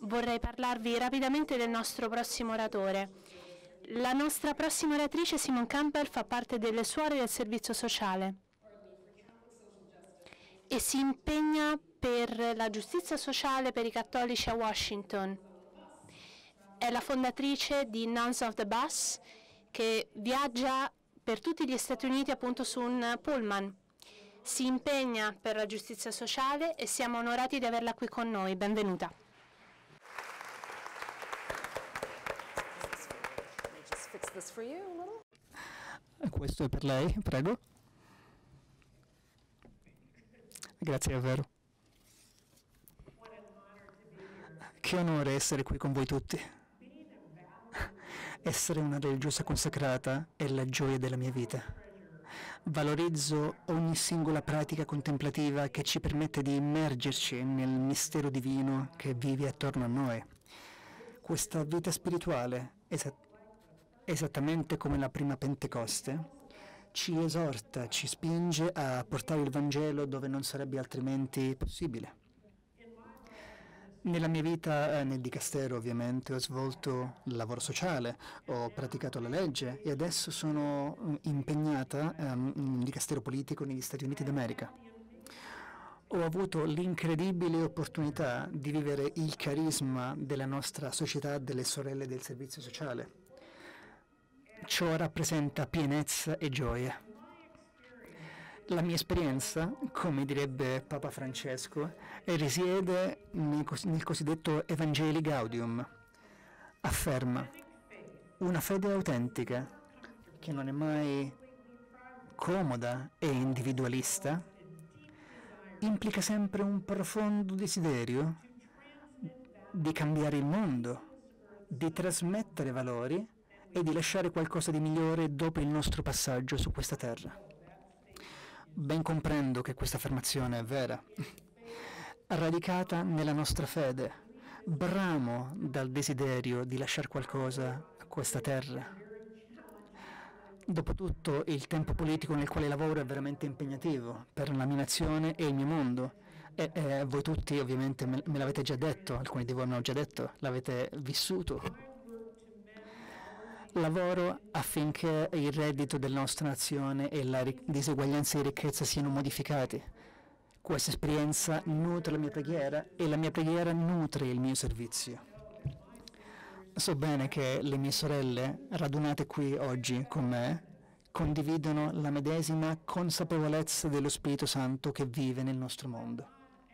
vorrei parlarvi rapidamente del nostro prossimo oratore. La nostra prossima oratrice, Simone Campbell, fa parte delle suore del servizio sociale e si impegna per la giustizia sociale per i cattolici a Washington. È la fondatrice di Nuns of the Bus, che viaggia per tutti gli Stati Uniti appunto su un pullman. Si impegna per la giustizia sociale e siamo onorati di averla qui con noi. Benvenuta. Questo è per lei, prego. Grazie davvero. Che onore essere qui con voi tutti. Essere una religiosa consacrata è la gioia della mia vita. Valorizzo ogni singola pratica contemplativa che ci permette di immergerci nel mistero divino che vive attorno a noi. Questa vita spirituale, esattamente come la prima Pentecoste, ci esorta, ci spinge a portare il Vangelo dove non sarebbe altrimenti possibile. Nella mia vita nel dicastero ovviamente ho svolto il lavoro sociale, ho praticato la legge e adesso sono impegnata in un dicastero politico negli Stati Uniti d'America. Ho avuto l'incredibile opportunità di vivere il carisma della nostra società delle sorelle del servizio sociale. Ciò rappresenta pienezza e gioia. La mia esperienza, come direbbe Papa Francesco, risiede nel cosiddetto Evangelii Gaudium. Afferma una fede autentica, che non è mai comoda e individualista, implica sempre un profondo desiderio di cambiare il mondo, di trasmettere valori e di lasciare qualcosa di migliore dopo il nostro passaggio su questa terra. Ben comprendo che questa affermazione è vera, radicata nella nostra fede, bramo dal desiderio di lasciare qualcosa a questa terra. Dopotutto il tempo politico nel quale lavoro è veramente impegnativo per la mia nazione e il mio mondo e voi tutti ovviamente me l'avete già detto, alcuni di voi me l'hanno già detto, l'avete vissuto. Lavoro affinché il reddito della nostra nazione e la diseguaglianza di ricchezza siano modificati. Questa esperienza nutre la mia preghiera e la mia preghiera nutre il mio servizio. So bene che le mie sorelle, radunate qui oggi con me, condividono la medesima consapevolezza dello Spirito Santo che vive nel nostro mondo.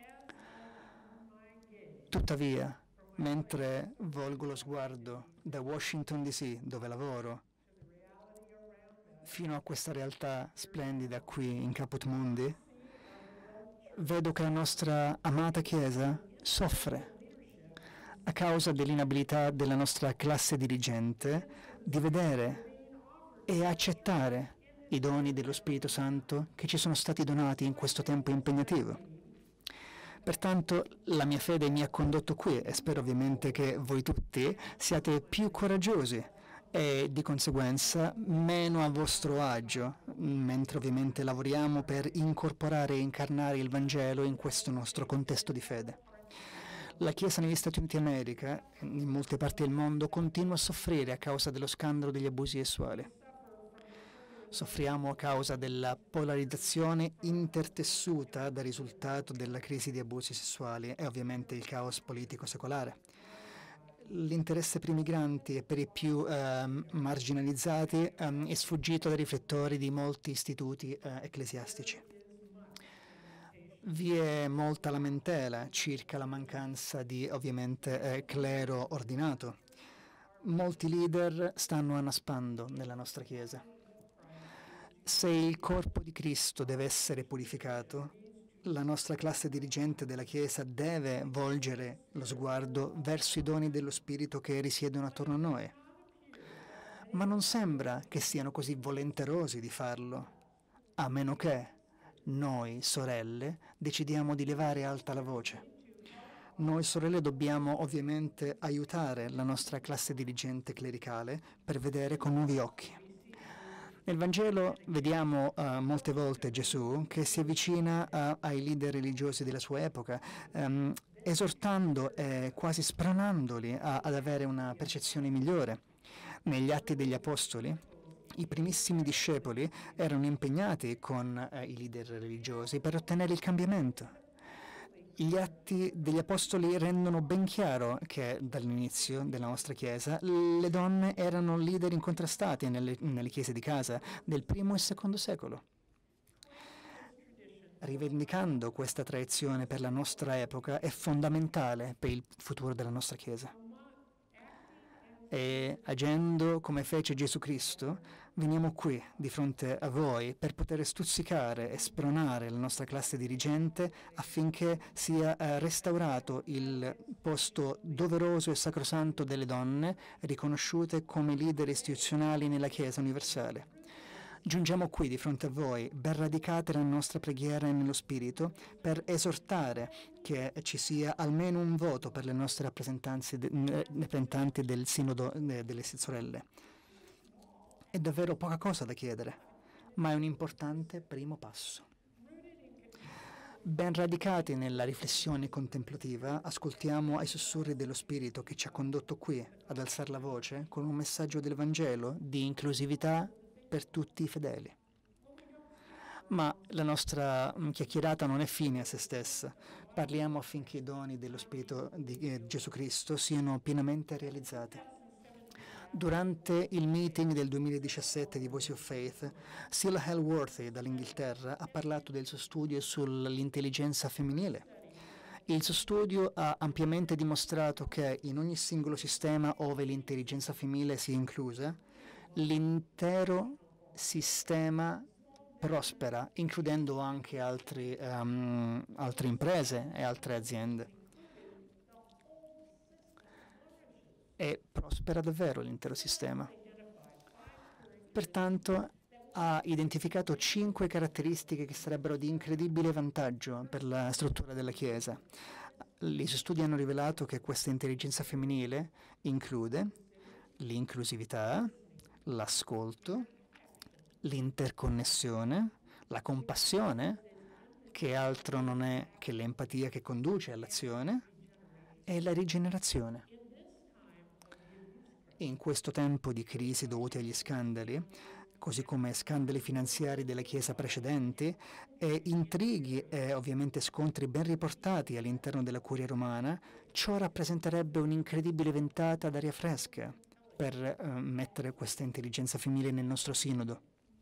Tuttavia, mentre volgo lo sguardo da Washington DC, dove lavoro, fino a questa realtà splendida qui in Caput Mundi, vedo che la nostra amata Chiesa soffre a causa dell'inabilità della nostra classe dirigente di vedere e accettare i doni dello Spirito Santo che ci sono stati donati in questo tempo impegnativo. Pertanto la mia fede mi ha condotto qui e spero ovviamente che voi tutti siate più coraggiosi e di conseguenza meno a vostro agio, mentre ovviamente lavoriamo per incorporare e incarnare il Vangelo in questo nostro contesto di fede. La Chiesa negli Stati Uniti d'America, in molte parti del mondo, continua a soffrire a causa dello scandalo degli abusi sessuali. Soffriamo a causa della polarizzazione intertessuta dal risultato della crisi di abusi sessuali e ovviamente il caos politico secolare. L'interesse per i migranti e per i più marginalizzati è sfuggito dai riflettori di molti istituti ecclesiastici. Vi è molta lamentela circa la mancanza di, ovviamente, clero ordinato. Molti leader stanno annaspando nella nostra Chiesa. Se il corpo di Cristo deve essere purificato, la nostra classe dirigente della Chiesa deve volgere lo sguardo verso i doni dello Spirito che risiedono attorno a noi. Ma non sembra che siano così volenterosi di farlo, a meno che noi, sorelle, decidiamo di levare alta la voce. Noi, sorelle, dobbiamo ovviamente aiutare la nostra classe dirigente clericale per vedere con nuovi occhi. Nel Vangelo vediamo molte volte Gesù che si avvicina ai leader religiosi della sua epoca esortando e quasi spronandoli ad avere una percezione migliore. Negli Atti degli Apostoli, i primissimi discepoli erano impegnati con i leader religiosi per ottenere il cambiamento. Gli Atti degli Apostoli rendono ben chiaro che dall'inizio della nostra Chiesa le donne erano leader incontrastati nelle chiese di casa del primo e secondo secolo. Rivendicando questa tradizione per la nostra epoca è fondamentale per il futuro della nostra Chiesa. E agendo come fece Gesù Cristo, veniamo qui di fronte a voi per poter stuzzicare e spronare la nostra classe dirigente affinché sia restaurato il posto doveroso e sacrosanto delle donne riconosciute come leader istituzionali nella Chiesa universale. Giungiamo qui di fronte a voi, ben radicate nella nostra preghiera e nello Spirito, per esortare che ci sia almeno un voto per le nostre rappresentanti del Sinodo delle sorelle. È davvero poca cosa da chiedere, ma è un importante primo passo. Ben radicati nella riflessione contemplativa, ascoltiamo ai sussurri dello Spirito che ci ha condotto qui ad alzare la voce con un messaggio del Vangelo di inclusività per tutti i fedeli. Ma la nostra chiacchierata non è fine a se stessa. Parliamo affinché i doni dello Spirito di Gesù Cristo siano pienamente realizzati. Durante il meeting del 2017 di Voice of Faith, Cilla Halworthy dall'Inghilterra ha parlato del suo studio sull'intelligenza femminile. Il suo studio ha ampiamente dimostrato che in ogni singolo sistema ove l'intelligenza femminile sia inclusa, l'intero sistema prospera, includendo anche altre imprese e altre aziende. E prospera davvero l'intero sistema. Pertanto ha identificato 5 caratteristiche che sarebbero di incredibile vantaggio per la struttura della Chiesa. I suoi studi hanno rivelato che questa intelligenza femminile include l'inclusività, l'ascolto, l'interconnessione, la compassione, che altro non è che l'empatia che conduce all'azione, e la rigenerazione. In questo tempo di crisi dovuti agli scandali, così come scandali finanziari della Chiesa precedenti e intrighi e ovviamente scontri ben riportati all'interno della Curia romana, ciò rappresenterebbe un'incredibile ventata d'aria fresca per mettere questa intelligenza femminile nel nostro sinodo.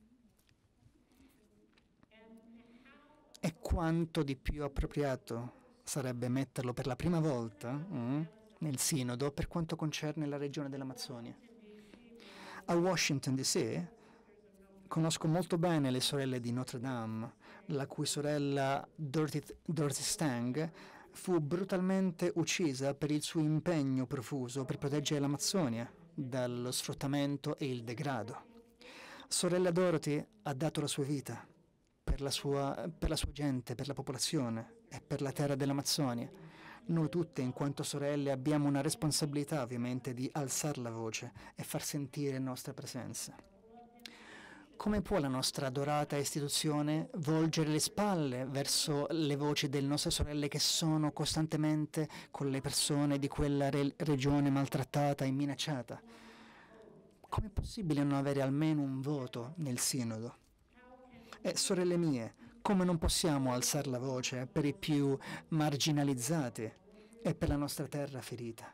E quanto di più appropriato sarebbe metterlo per la prima volta nel sinodo per quanto concerne la regione dell'Amazzonia. A Washington DC conosco molto bene le sorelle di Notre Dame, la cui sorella Dorothy Stang fu brutalmente uccisa per il suo impegno profuso per proteggere l'Amazzonia dallo sfruttamento e il degrado. Sorella Dorothy ha dato la sua vita per la sua gente, per la popolazione e per la terra dell'Amazzonia. Noi tutte, in quanto sorelle, abbiamo una responsabilità ovviamente di alzare la voce e far sentire la nostra presenza. Come può la nostra adorata istituzione volgere le spalle verso le voci delle nostre sorelle che sono costantemente con le persone di quella regione maltrattata e minacciata? Com'è possibile non avere almeno un voto nel sinodo? E sorelle mie, come non possiamo alzare la voce per i più marginalizzati e per la nostra terra ferita?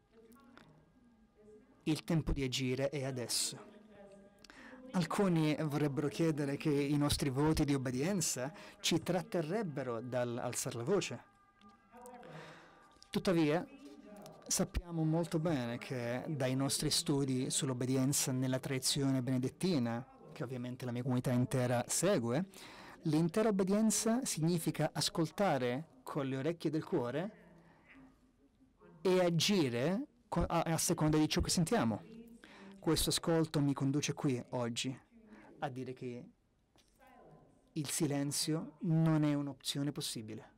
Il tempo di agire è adesso. Alcuni vorrebbero chiedere che i nostri voti di obbedienza ci tratterrebbero dall'alzare la voce. Tuttavia, sappiamo molto bene che dai nostri studi sull'obbedienza nella tradizione benedettina, che ovviamente la mia comunità intera segue, l'intera obbedienza significa ascoltare con le orecchie del cuore e agire a seconda di ciò che sentiamo. Questo ascolto mi conduce qui oggi a dire che il silenzio non è un'opzione possibile.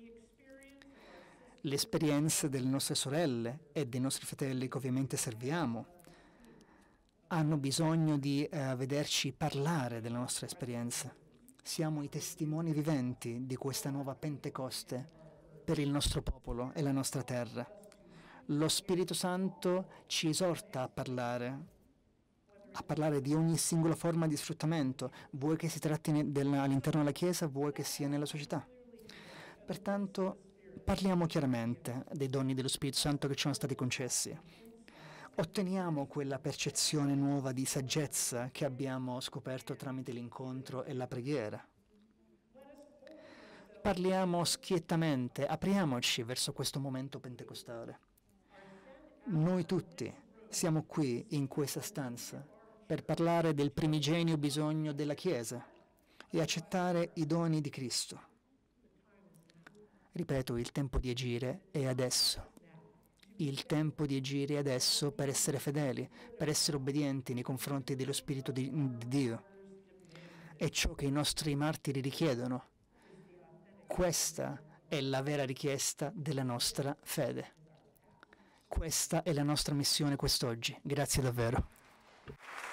L'esperienza delle nostre sorelle e dei nostri fratelli che ovviamente serviamo hanno bisogno di vederci parlare della nostra esperienza. Siamo i testimoni viventi di questa nuova Pentecoste per il nostro popolo e la nostra terra. Lo Spirito Santo ci esorta a parlare di ogni singola forma di sfruttamento, vuoi che si tratti all'interno della Chiesa, vuoi che sia nella società. Pertanto parliamo chiaramente dei doni dello Spirito Santo che ci sono stati concessi. Otteniamo quella percezione nuova di saggezza che abbiamo scoperto tramite l'incontro e la preghiera. Parliamo schiettamente, apriamoci verso questo momento pentecostale. Noi tutti siamo qui in questa stanza per parlare del primigenio bisogno della Chiesa e accettare i doni di Cristo. Ripeto, il tempo di agire è adesso. Il tempo di agire è adesso per essere fedeli, per essere obbedienti nei confronti dello Spirito di Dio. È ciò che i nostri martiri richiedono. Questa è la vera richiesta della nostra fede. Questa è la nostra missione quest'oggi. Grazie davvero.